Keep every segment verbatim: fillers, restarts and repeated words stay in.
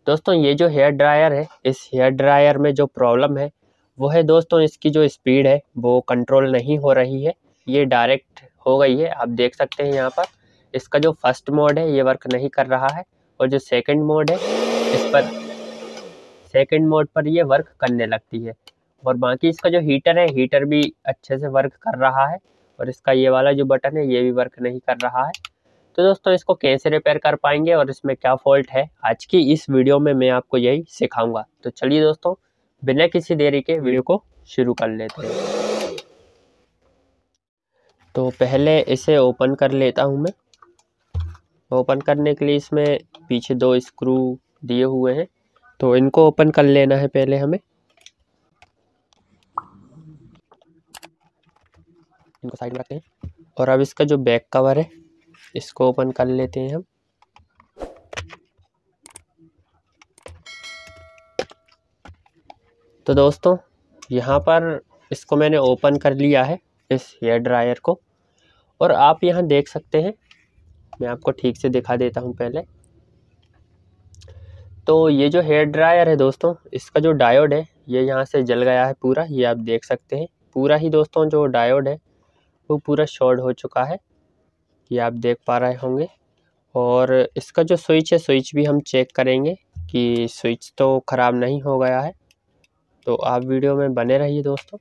दोस्तों ये जो हेयर ड्रायर है, इस हेयर ड्रायर में जो प्रॉब्लम है वो है दोस्तों इसकी जो स्पीड है वो कंट्रोल नहीं हो रही है। ये डायरेक्ट हो गई है, आप देख सकते हैं यहाँ पर। इसका जो फर्स्ट मोड है ये वर्क नहीं कर रहा है और जो सेकंड मोड है इस पर सेकंड मोड पर ये वर्क करने लगती है। और बाकी इसका जो हीटर है हीटर भी अच्छे से वर्क कर रहा है और इसका ये वाला जो बटन है ये भी वर्क नहीं कर रहा है। तो दोस्तों इसको कैसे रिपेयर कर पाएंगे और इसमें क्या फॉल्ट है, आज की इस वीडियो में मैं आपको यही सिखाऊंगा। तो चलिए दोस्तों बिना किसी देरी के वीडियो को शुरू कर लेते हैं। तो पहले इसे ओपन कर लेता हूं मैं। ओपन करने के लिए इसमें पीछे दो स्क्रू दिए हुए हैं, तो इनको ओपन कर लेना है पहले हमें। इनको साइड में रखते हैं और अब इसका जो बैक कवर है इसको ओपन कर लेते हैं हम। तो दोस्तों यहाँ पर इसको मैंने ओपन कर लिया है इस हेयर ड्रायर को, और आप यहाँ देख सकते हैं, मैं आपको ठीक से दिखा देता हूँ पहले। तो ये जो हेयर ड्रायर है दोस्तों, इसका जो डायोड है ये यहाँ से जल गया है पूरा, ये आप देख सकते हैं। पूरा ही दोस्तों जो डायोड है वो पूरा शॉर्ट हो चुका है, ये आप देख पा रहे होंगे। और इसका जो स्विच है स्विच भी हम चेक करेंगे कि स्विच तो ख़राब नहीं हो गया है। तो आप वीडियो में बने रहिए दोस्तों।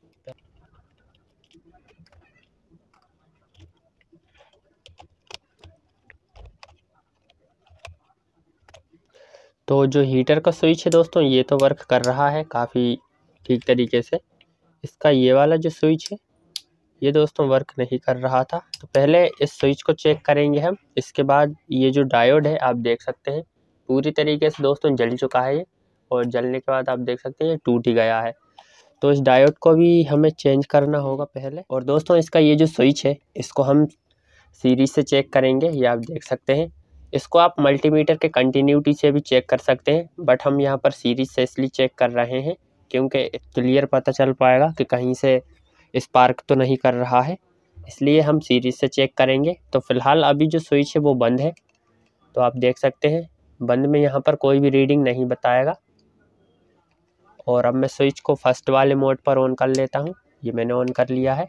तो जो हीटर का स्विच है दोस्तों ये तो वर्क कर रहा है काफ़ी ठीक तरीके से। इसका ये वाला जो स्विच है ये दोस्तों वर्क नहीं कर रहा था। तो पहले इस स्विच को चेक करेंगे हम। इसके बाद ये जो डायोड है आप देख सकते हैं पूरी तरीके से दोस्तों जल चुका है ये, और जलने के बाद आप देख सकते हैं ये टूट ही गया है। तो इस डायोड को भी हमें चेंज करना होगा पहले। और दोस्तों इसका ये जो स्विच है इसको हम सीरीज से चेक करेंगे, ये आप देख सकते हैं। इसको आप मल्टीमीटर के कंटिन्यूटी से भी चेक कर सकते हैं, बट हम यहाँ पर सीरीज से इसलिए चेक कर रहे हैं क्योंकि क्लियर पता चल पाएगा कि कहीं से स्पार्क तो नहीं कर रहा है, इसलिए हम सीरीज से चेक करेंगे। तो फिलहाल अभी जो स्विच है वो बंद है, तो आप देख सकते हैं बंद में यहाँ पर कोई भी रीडिंग नहीं बताएगा। और अब मैं स्विच को फर्स्ट वाले मोड पर ऑन कर लेता हूँ, ये मैंने ऑन कर लिया है।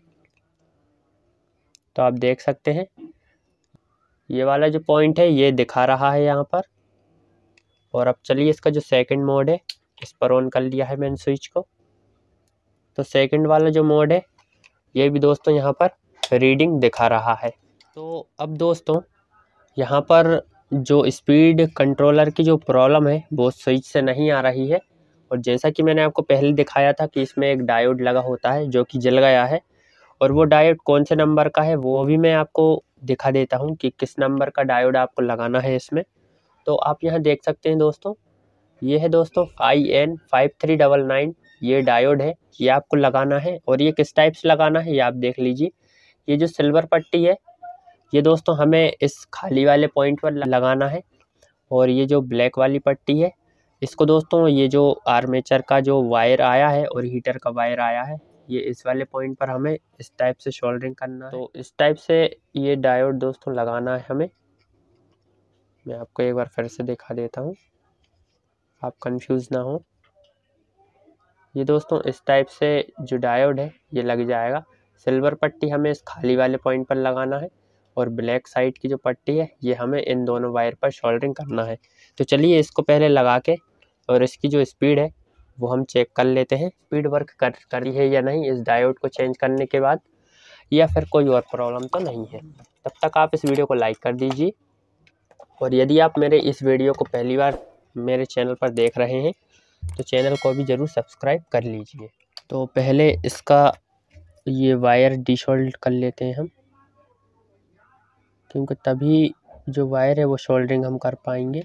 तो आप देख सकते हैं ये वाला जो पॉइंट है ये दिखा रहा है यहाँ पर। और अब चलिए इसका जो सेकंड मोड है इस पर ऑन कर लिया है मैंने स्विच को। तो सेकंड वाला जो मोड है ये भी दोस्तों यहाँ पर रीडिंग दिखा रहा है। तो अब दोस्तों यहाँ पर जो स्पीड कंट्रोलर की जो प्रॉब्लम है वो स्विच से नहीं आ रही है। और जैसा कि मैंने आपको पहले दिखाया था कि इसमें एक डायोड लगा होता है जो कि जल गया है, और वो डायोड कौन से नंबर का है वो भी मैं आपको दिखा देता हूँ कि किस नंबर का डायोड आपको लगाना है इसमें। तो आप यहाँ देख सकते हैं दोस्तों, ये है दोस्तों I N five three double nine, ये डायोड है, ये आपको लगाना है। और ये किस टाइप से लगाना है ये आप देख लीजिए। ये जो सिल्वर पट्टी है ये दोस्तों हमें इस खाली वाले पॉइंट पर लगाना है, और ये जो ब्लैक वाली पट्टी है इसको दोस्तों ये जो आर्मेचर का जो वायर आया है और हीटर का वायर आया है ये इस वाले पॉइंट पर हमें इस टाइप से सोल्डरिंग करना है। तो इस टाइप से ये डायोड दोस्तों लगाना है हमें। मैं आपको एक बार फिर से दिखा देता हूँ, आप कंफ्यूज ना हो। ये दोस्तों इस टाइप से जो डायोड है ये लग जाएगा। सिल्वर पट्टी हमें इस खाली वाले पॉइंट पर लगाना है, और ब्लैक साइड की जो पट्टी है ये हमें इन दोनों वायर पर सोल्डरिंग करना है। तो चलिए इसको पहले लगा के और इसकी जो स्पीड है वो हम चेक कर लेते हैं, स्पीड वर्क कर करी है या नहीं इस डायोड को चेंज करने के बाद, या फिर कोई और प्रॉब्लम तो नहीं है। तब तक आप इस वीडियो को लाइक कर दीजिए, और यदि आप मेरे इस वीडियो को पहली बार मेरे चैनल पर देख रहे हैं तो चैनल को भी ज़रूर सब्सक्राइब कर लीजिए। तो पहले इसका ये वायर डिसोल्ड कर लेते हैं हम, क्योंकि तभी जो वायर है वो सोल्डरिंग हम कर पाएंगे।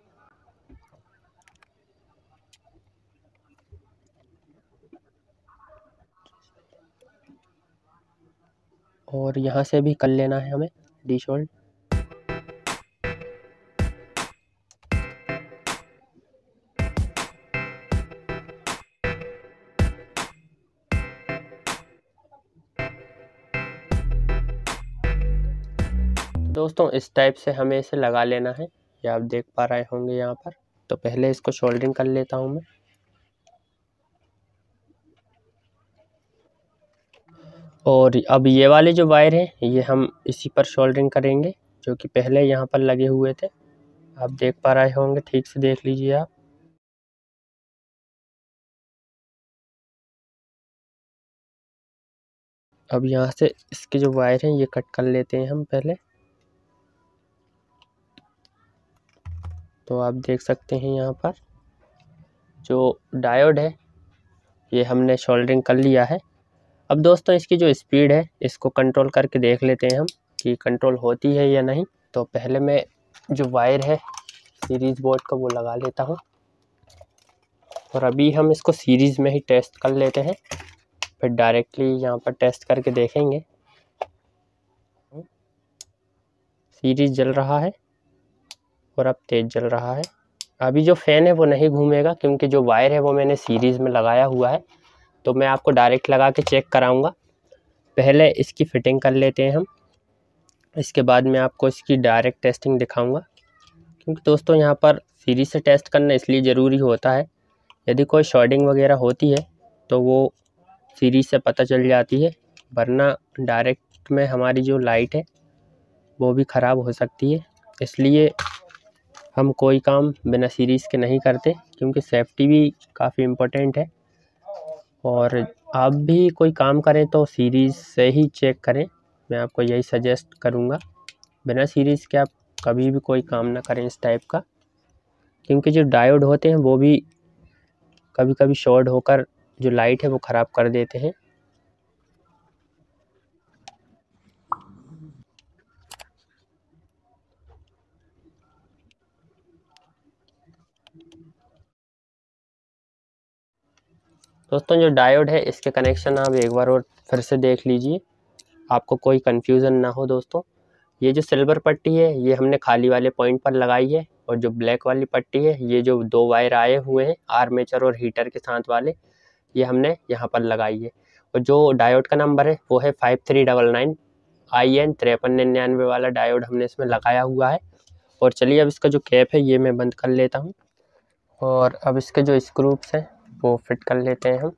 और यहाँ से भी कर लेना है हमें डिसोल्ड। दोस्तों इस टाइप से हमें इसे लगा लेना है, ये आप देख पा रहे होंगे यहाँ पर। तो पहले इसको सोल्डरिंग कर लेता हूँ मैं। और अब ये वाले जो वायर हैं ये हम इसी पर सोल्डरिंग करेंगे, जो कि पहले यहाँ पर लगे हुए थे। आप देख पा रहे होंगे, ठीक से देख लीजिए आप। अब यहाँ से इसके जो वायर हैं ये कट कर लेते हैं हम पहले। तो आप देख सकते हैं यहाँ पर जो डायोड है ये हमने सोल्डरिंग कर लिया है। अब दोस्तों इसकी जो स्पीड है इसको कंट्रोल करके देख लेते हैं हम कि कंट्रोल होती है या नहीं। तो पहले मैं जो वायर है सीरीज़ बोर्ड का वो लगा लेता हूँ, और अभी हम इसको सीरीज़ में ही टेस्ट कर लेते हैं, फिर डायरेक्टली यहाँ पर टेस्ट करके देखेंगे। सीरीज़ जल रहा है और अब तेज़ जल रहा है। अभी जो फ़ैन है वो नहीं घूमेगा क्योंकि जो वायर है वो मैंने सीरीज़ में लगाया हुआ है। तो मैं आपको डायरेक्ट लगा के चेक कराऊंगा। पहले इसकी फ़िटिंग कर लेते हैं हम, इसके बाद मैं आपको इसकी डायरेक्ट टेस्टिंग दिखाऊंगा। क्योंकि दोस्तों यहाँ पर सीरीज़ से टेस्ट करना इसलिए ज़रूरी होता है, यदि कोई शॉर्टिंग वगैरह होती है तो वो सीरीज़ से पता चल जाती है, वरना डायरेक्ट में हमारी जो लाइट है वो भी ख़राब हो सकती है। इसलिए हम कोई काम बिना सीरीज़ के नहीं करते, क्योंकि सेफ्टी भी काफ़ी इम्पोर्टेंट है। और आप भी कोई काम करें तो सीरीज़ से ही चेक करें, मैं आपको यही सजेस्ट करूँगा। बिना सीरीज़ के आप कभी भी कोई काम ना करें इस टाइप का, क्योंकि जो डायोड होते हैं वो भी कभी कभी शॉर्ट होकर जो लाइट है वो ख़राब कर देते हैं। दोस्तों जो डायोड है इसके कनेक्शन आप एक बार और फिर से देख लीजिए, आपको कोई कन्फ्यूज़न ना हो। दोस्तों ये जो सिल्वर पट्टी है ये हमने खाली वाले पॉइंट पर लगाई है, और जो ब्लैक वाली पट्टी है ये जो दो वायर आए हुए हैं आर्मेचर और हीटर के साथ वाले, ये हमने यहाँ पर लगाई है। और जो डायोड का नंबर है वो है five three double nine I N तिरपन निन्यानवे वाला डायोड हमने इसमें लगाया हुआ है। और चलिए अब इसका जो कैप है ये मैं बंद कर लेता हूँ, और अब इसके जो स्क्रूप्स हैं वो फिट कर लेते हैं हम।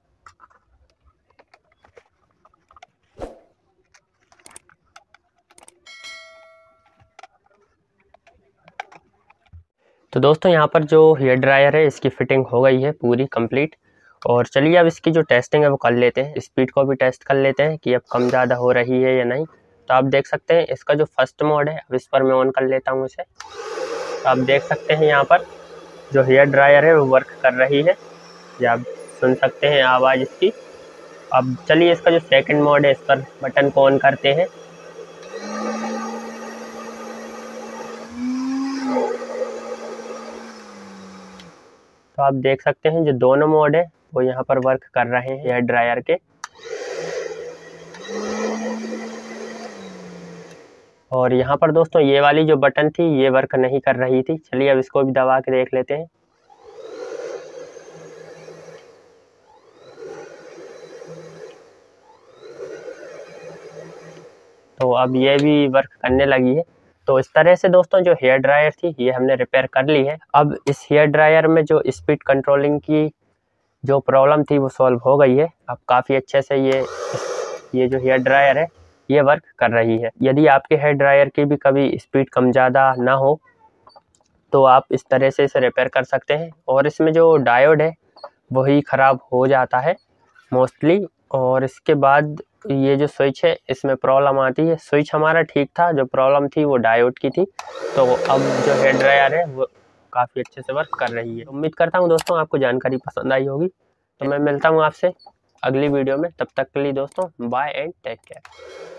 तो दोस्तों यहाँ पर जो हेयर ड्रायर है इसकी फ़िटिंग हो गई है पूरी कंप्लीट। और चलिए अब इसकी जो टेस्टिंग है वो कर लेते हैं, स्पीड को भी टेस्ट कर लेते हैं कि अब कम ज़्यादा हो रही है या नहीं। तो आप देख सकते हैं इसका जो फर्स्ट मोड है, अब इस पर मैं ऑन कर लेता हूँ इसे। तो आप देख सकते हैं यहाँ पर जो हेयर ड्रायर है वो वर्क कर रही है, या आप सुन सकते हैं आवाज़ इसकी। अब चलिए इसका जो सेकंड मोड है इस पर बटन को ऑन करते हैं। तो आप देख सकते हैं जो दोनों मोड है वो यहाँ पर वर्क कर रहे हैं हेयर ड्रायर के। और यहाँ पर दोस्तों ये वाली जो बटन थी ये वर्क नहीं कर रही थी। चलिए अब इसको भी दबा के देख लेते हैं। तो अब ये भी वर्क करने लगी है। तो इस तरह से दोस्तों जो हेयर ड्रायर थी ये हमने रिपेयर कर ली है। अब इस हेयर ड्रायर में जो स्पीड कंट्रोलिंग की जो प्रॉब्लम थी वो सॉल्व हो गई है। अब काफ़ी अच्छे से ये ये जो हेयर ड्रायर है ये वर्क कर रही है। यदि आपके हेयर ड्रायर की भी कभी स्पीड कम ज़्यादा ना हो तो आप इस तरह से इसे रिपेयर कर सकते हैं। और इसमें जो डायोड है वही ख़राब हो जाता है मोस्टली। और इसके बाद ये जो स्विच है इसमें प्रॉब्लम आती है। स्विच हमारा ठीक था, जो प्रॉब्लम थी वो डायोड की थी। तो अब जो हेयर ड्रायर है वो काफ़ी अच्छे से वर्क कर रही है। उम्मीद करता हूँ दोस्तों आपको जानकारी पसंद आई होगी। तो मैं मिलता हूँ आपसे अगली वीडियो में, तब तक के लिए दोस्तों बाय एंड टेक केयर।